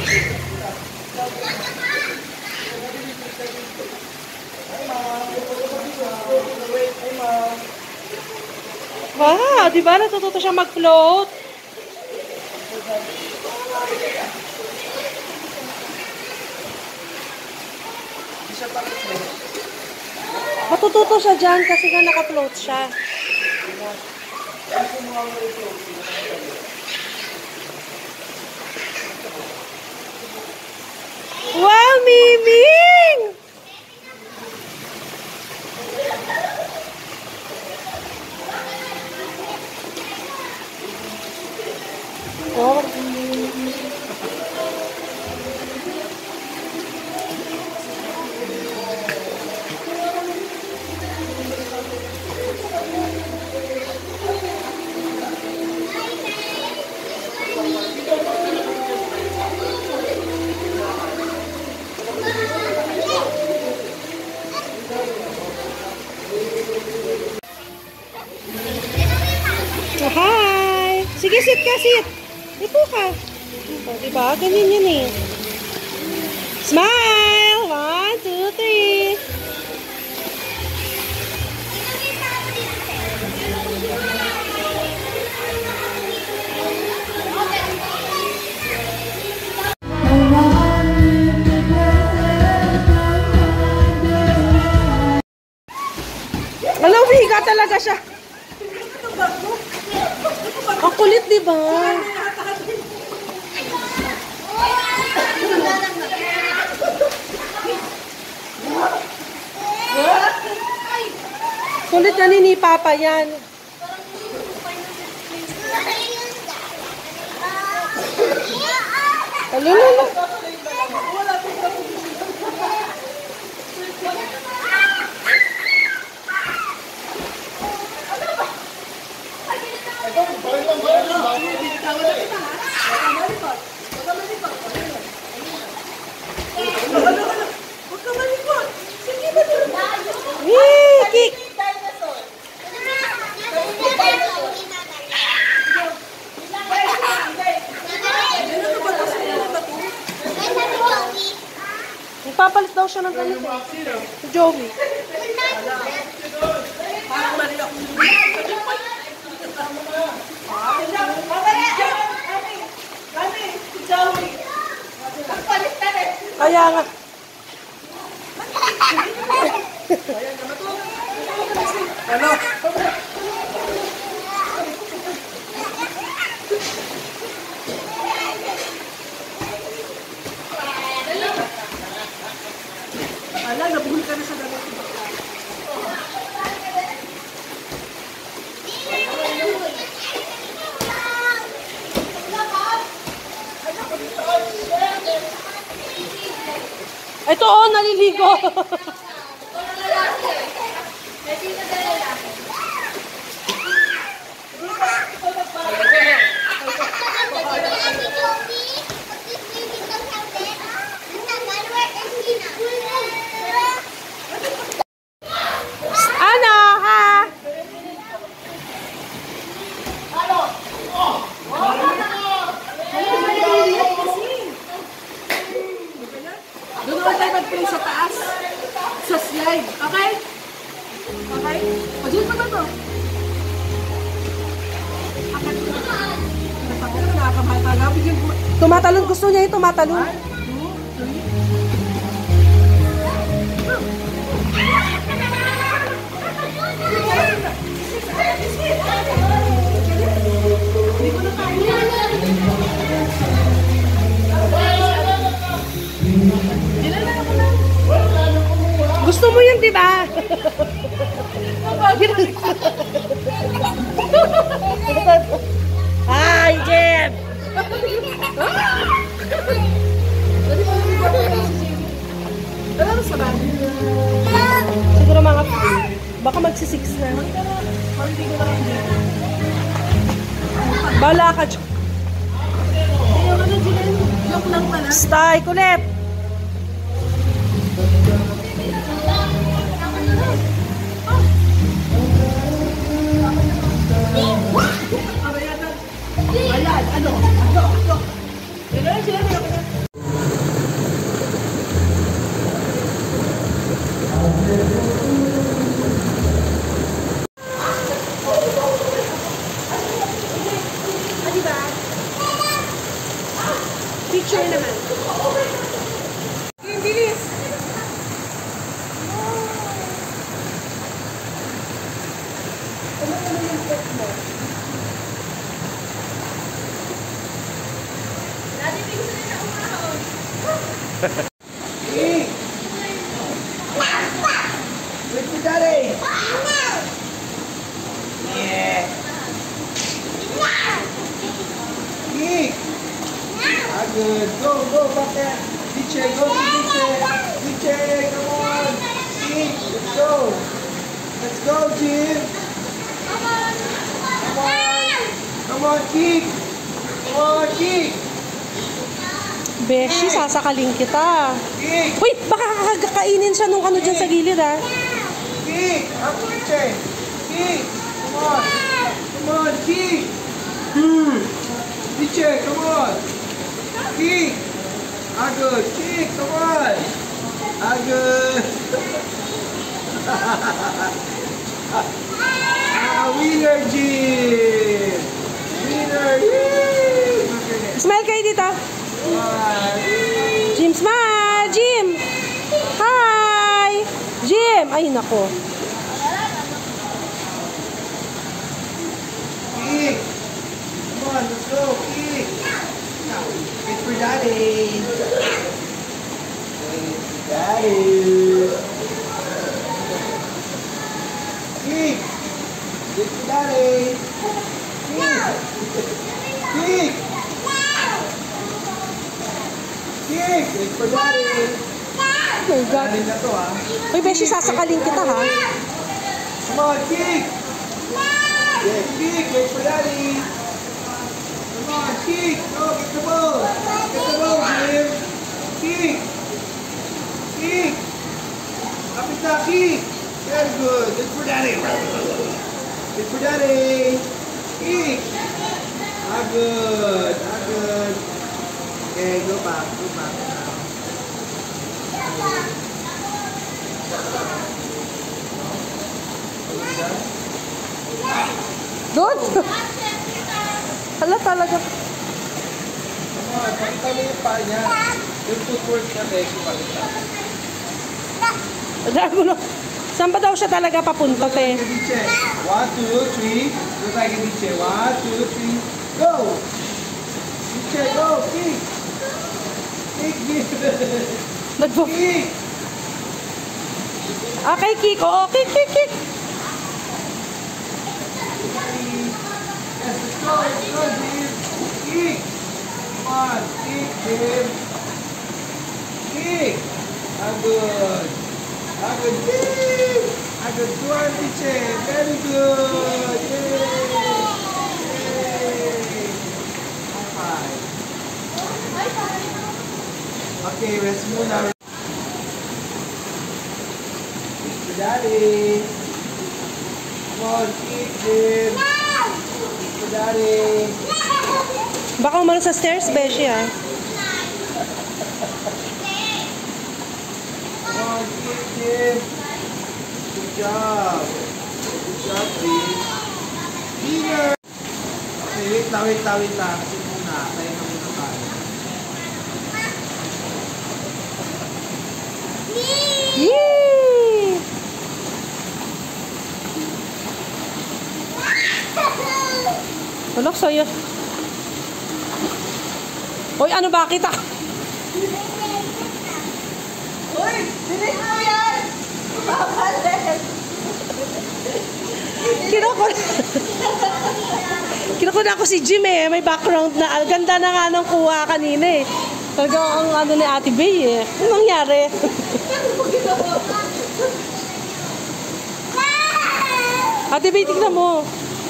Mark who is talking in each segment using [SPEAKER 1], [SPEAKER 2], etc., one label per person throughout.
[SPEAKER 1] Wow, di ba natututo siya mag-float? Matututo siya dyan kasi nga naka-float siya. Wow, Miming! Oh. Hi! Sige, sit ka, sit! Ipo ka. Diba? Ganyan yun eh. Smile! 1, 2, 3. Alam, higa talaga siya. Ang kulit, diba? Kulit na ni Papa yan. Lalo. Kick! Nagpapalit daw siya ng ganito. Si Joey. Kaya nga. Ano? Ala, nabuhol ka na sa dagat. Ito oh, naliligo. Ano ha? Doon naman tayo mag-play sa taas. Sa slide. Okay? Okay? O, dyan pa ba ito? Tumatalon. Gusto niya yung tumatalon. 1, 2, 3. Gusto mo yun, di ba? Hi, Jem! Siguro mga baka magsi-6 na. Bala ka, Joke lang pala. Stay, kulit! Ano? Picture naman. Okay, bilis. Ano yung pet mo? Dati gusto nila umahon.
[SPEAKER 2] Wait for daddy. Yeah. Eek. Good. Go, back there. DJ, go to DJ. DJ, come on. Eek, let's go. Let's go, Jim. Come on, Keek. Come on, Keek.
[SPEAKER 1] Beshi, sasakalin kita.
[SPEAKER 2] Keek.
[SPEAKER 1] Uy, baka kakakainin siya nung ano dyan sa gilid, ha?
[SPEAKER 2] Keek, up to DJ. Keek, come on. Come on, Keek. DJ, come on. Keek. Good. Keek, come on. Good. Winner, Jim. Winner. Yay.
[SPEAKER 1] Smile kayo dito. Jim, smile! Jim! Hi! Jim! Ay, nako.
[SPEAKER 2] Keek. Come on, let's go, Keek. Wait for daddy. Wait for daddy. Keek. Wait for daddy. Keek. Keek. Keek. Wait for daddy.
[SPEAKER 1] Oh my God.
[SPEAKER 2] Daddy na to, ha?
[SPEAKER 1] Uy, Beshi, sasakalin kita, ha?
[SPEAKER 2] Come on, Keek. Yeah, Keek. Wait for daddy. Come on, Keek. Go, get the ball. Get the ball, Jim. Keek. Keek. Kapit na, Keek. Very good. Wait for daddy. Wait for daddy. Keek. Good. Good. Okay, go back. Go back now.
[SPEAKER 1] Doon? Hala talaga.
[SPEAKER 2] Come on, pakita mo yung paa niya. Yung footwork niya, Becky, pakita.
[SPEAKER 1] Dragulo. Saan ba daw siya talaga papunta, te?
[SPEAKER 2] 1, 2, 3. Look like a DJ. 1, 2, 3. Go! DJ, go! Kick! Kick, kick!
[SPEAKER 1] Nagpo.
[SPEAKER 2] Kick!
[SPEAKER 1] Kay Kiko. Oh, kick.
[SPEAKER 2] Yes, let's go! Let's go, Jim! Kick! Come on! Kick, Jim! Kick! Good! Good, Jim! Good, good, DJ! Very good! Yay! Okay, rest muna. Daddy. Come on, keep him. Daddy.
[SPEAKER 1] Baka umano sa stairs, Beshi, ha?
[SPEAKER 2] Come on, keep him. Good job. Good job, please. Winner. Okay, wait lang. Kasi muna, tayo na muna tayo.
[SPEAKER 1] Yee! Wala, saya. Hoy, ano ba kita?
[SPEAKER 3] Uy! Dinig mo yan! Papalit!
[SPEAKER 1] Kinakuna ako si Jim, eh. May background na. Ang ganda na nga ng kuha kanina, eh. Talaga ang ano ni Ate Bay, eh. Ano nangyari? Ate Bay, tignan mo.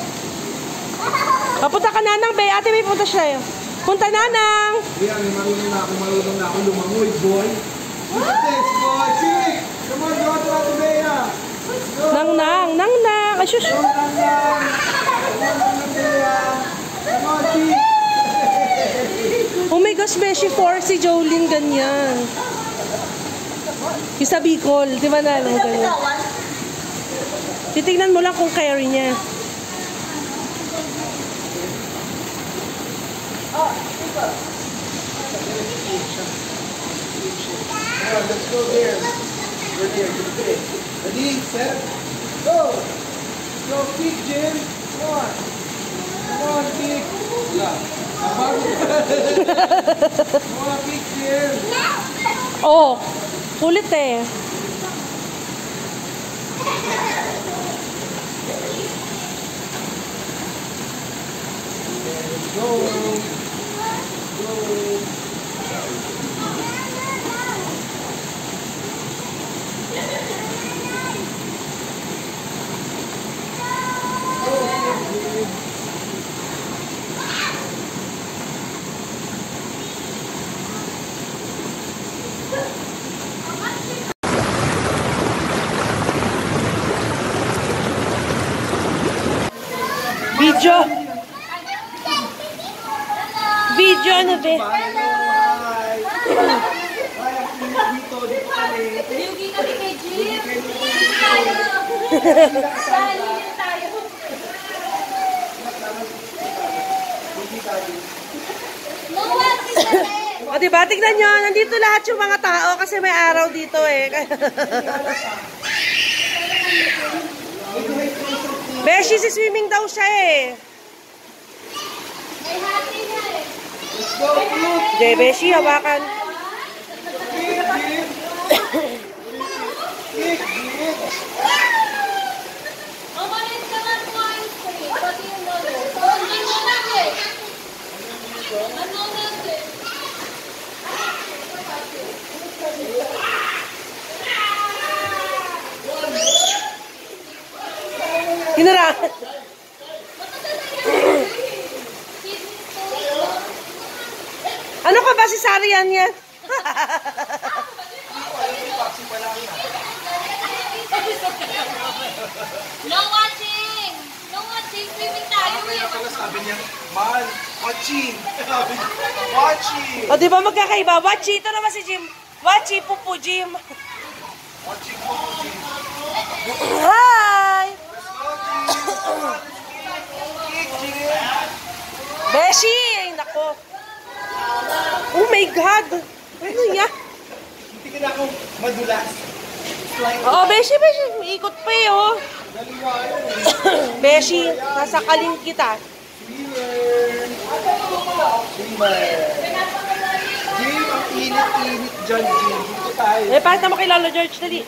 [SPEAKER 1] Punta ka, Nanang, Bay. Ate Bay, punta siya. Punta, Nanang.
[SPEAKER 2] Yan, marunong na ako lumangoy, boy. Look at this, boy. Kick! Come on, go to Ate Bea. Go!
[SPEAKER 1] Nang. Ay, shush.
[SPEAKER 2] Go, Nang. Come on, Ate Bea. Come on, kick!
[SPEAKER 1] Oh my gosh, Beshi, 4 si Jolene, ganyan. Yung sa Bicol, di ba na alam mo ganyan? Titignan mo lang kung carry niya.
[SPEAKER 2] let's go there. We're there. Okay. Ready, set, go. Let's go, kick, Jim. Come on. Come on, kick. Yeah. Come on, kick, Jim.
[SPEAKER 3] Oh, kulit eh.
[SPEAKER 2] Go. Go.
[SPEAKER 3] Video. Video ano be?
[SPEAKER 2] Bye. Bye. Dito kami.
[SPEAKER 1] Yugi kami kay Jim.
[SPEAKER 3] O diba, tignan nyo, nandito lahat yung mga tao kasi may araw dito eh. Beshi, si swimming daw siya eh.
[SPEAKER 2] Let's go, kick.
[SPEAKER 3] De, Beshi, hawakan.
[SPEAKER 2] Kick, Jim. Kick, Jim.
[SPEAKER 3] Hinara. Ano ka ba si Sarian yan?
[SPEAKER 1] No watching! No watching! Swimming tayo
[SPEAKER 2] Kaya pala sabi niya, mahal, watching. Sabi niya, watching.
[SPEAKER 3] O diba magkakaiba? Wachi, ito naman si Jim. Wachi, pupu, Jim.
[SPEAKER 2] Watching po, Jim.
[SPEAKER 3] Hi!
[SPEAKER 2] Let's go, Jim. Kick, Jim.
[SPEAKER 3] Beshi! Ay, nako. Oh my God! Ano yan?
[SPEAKER 2] Hindi ka na ako madulas. Slide.
[SPEAKER 3] Oo, Beshi, Beshi. Ikot pa eh, oh.
[SPEAKER 2] Daliwa yun.
[SPEAKER 3] Beshi, nasa kaling kita.
[SPEAKER 2] Swimmer. Swimmer. Jim, ang init-init dyan, Jim. Dito tayo.
[SPEAKER 3] Eh, pakita mo kay Lolo George, dali.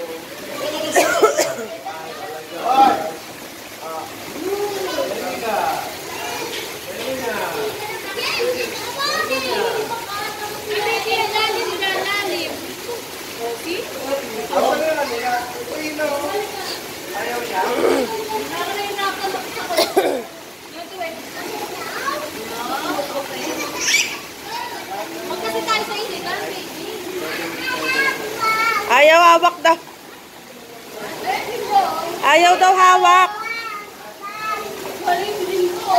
[SPEAKER 2] Ako na lang nila. Uy, no. Ayaw niya.
[SPEAKER 1] Magkasi tayo sa illegal, baby.
[SPEAKER 3] Ayaw hawak daw. Ayaw daw hawak.
[SPEAKER 1] Malimlim ko.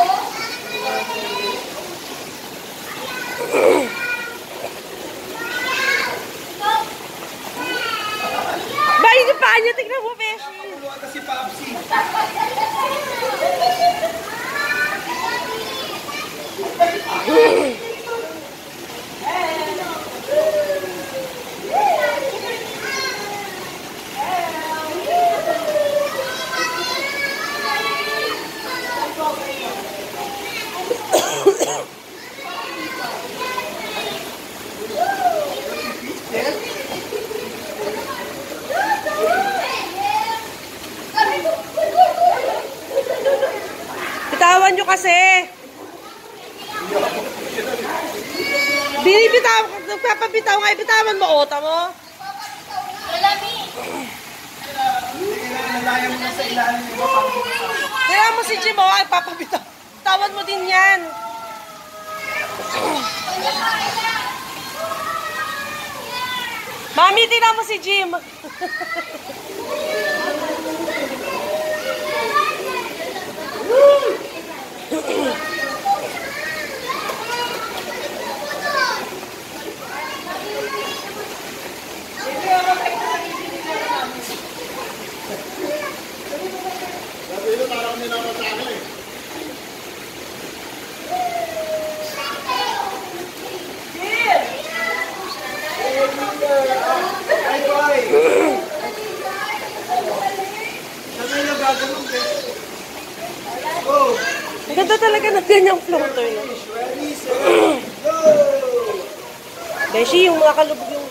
[SPEAKER 3] Bayi yung paa niya, tignan mo, Beshi.
[SPEAKER 2] Tulungan ka si Papsi.
[SPEAKER 3] Bitawan nyo kasi. Binibitaw, nagpapabitaw nga, bitawan mo, ota mo.
[SPEAKER 1] Malami.
[SPEAKER 2] Hindi nalaya mo na sa ilalim ng mga
[SPEAKER 3] Kaya mo si Jim, oh, ay papabitaw. Tawan mo din yan. Mami, tingnan mo si Jim.
[SPEAKER 2] Swimmer. Sabi nila gaganon, Go!
[SPEAKER 3] Ang ganda talaga ng ganyang floater. No?
[SPEAKER 2] Ready, set, go!
[SPEAKER 3] Beshi, yung nakakalubog yung...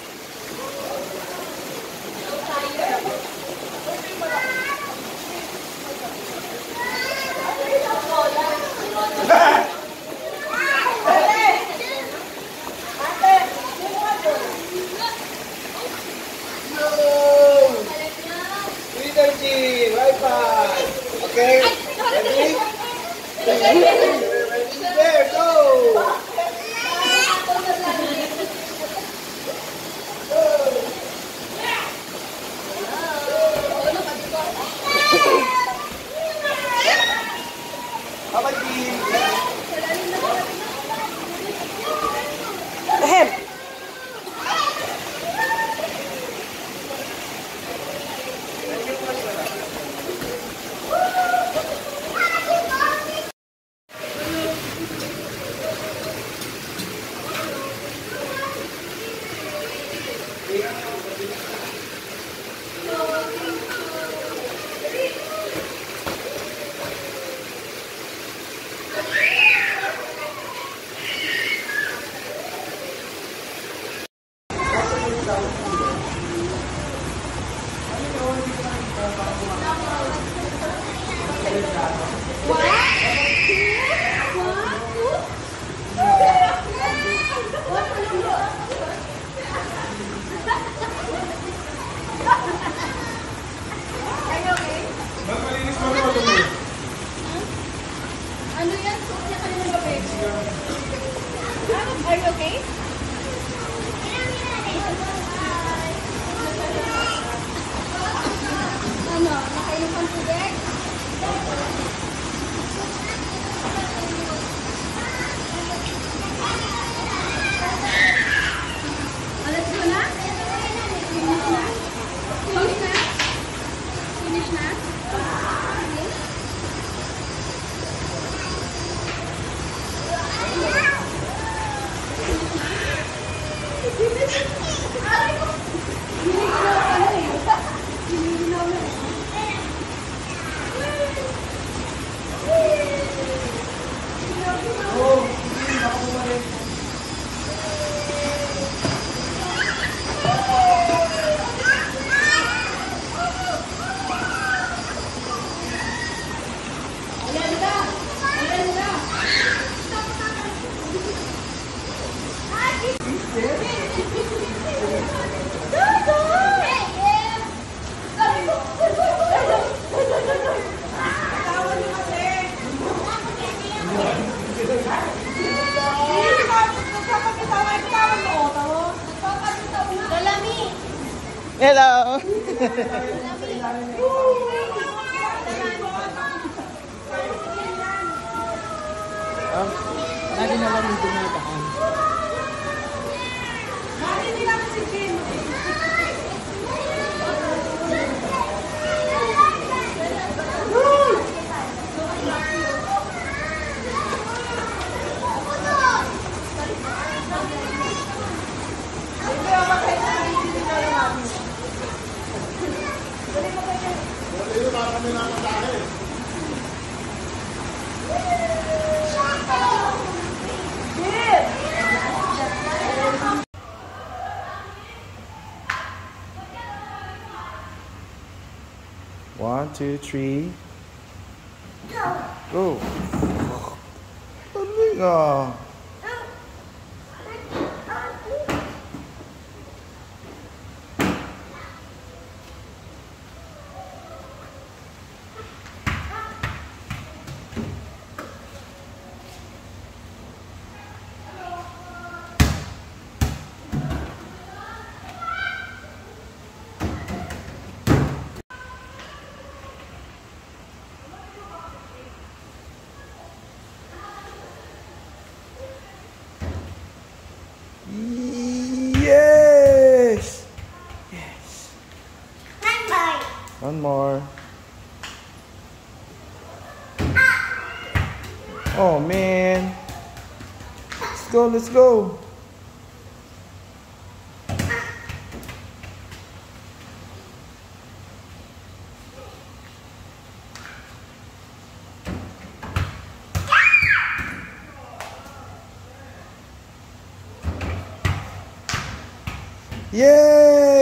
[SPEAKER 2] Energy, high five. Okay, ready? Ready, there, go! Bye-bye, team.
[SPEAKER 3] Ahem!
[SPEAKER 4] Ano yan? Suot niya kanina gabi. Are you okay? Ano? Nakainom kang tubig? Alas mo na? Finish na? Finish na? Finish na? Finish?
[SPEAKER 3] Hello!
[SPEAKER 1] Lagi na lang yung dumadaan.
[SPEAKER 2] One, two, three. Go. Galing ah. Yes! Yes. One more. Oh man. Let's go, let's go. Yay!